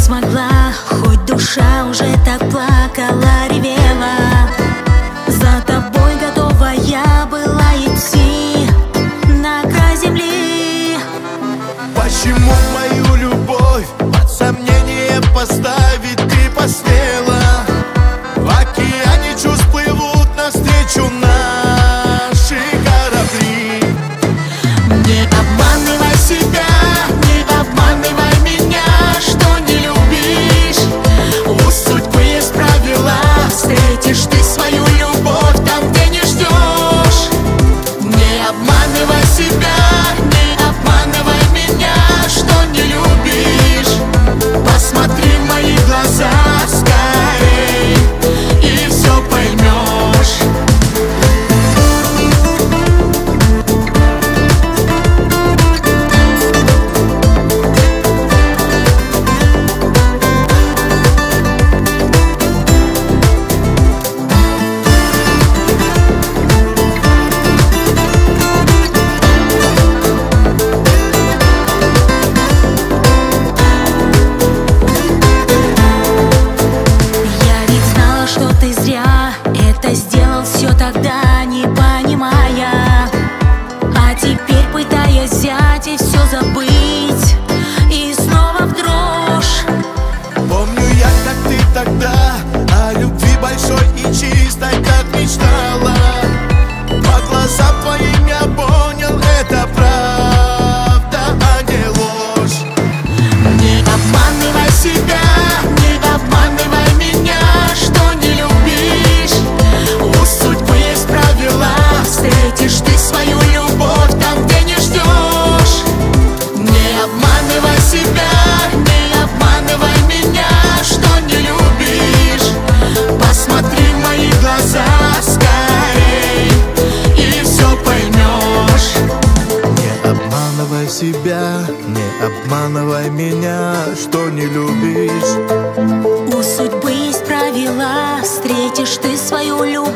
смогла, хоть душа уже так плакала, ревела. За тобой готова я была идти на край земли. Почему мою любовь под сомнение поставить ты посмела? В океане чувств плывут навстречу наши корабли. Не обманывай себя, не обманывай меня, что не любишь. У судьбы есть правила, встретишь ты свою любовь там, где не ждешь. Не обманывай себя, не обманывай меня, что не любишь. Посмотри в мои глаза скорей, и все поймешь. Ты зря это сделал все тогда, не понимая. А теперь пытаясь взять и все забыть, и снова в дрожь. Помню я, как ты тогда о любви большой и чистой, как мечтала. По глазам твоим я понял, это правда, а не ложь. Не обманывай себя, не обманывай меня, что не любишь. У судьбы есть правила, встретишь ты свою любовь там, где не ждешь. Не обманывай себя, не обманывай меня, что не любишь. Посмотри в мои глаза скорей, и все поймешь. Не обманывай себя, не обманывай меня, что не любишь. У судьбы есть правила, встретишь ты свою любовь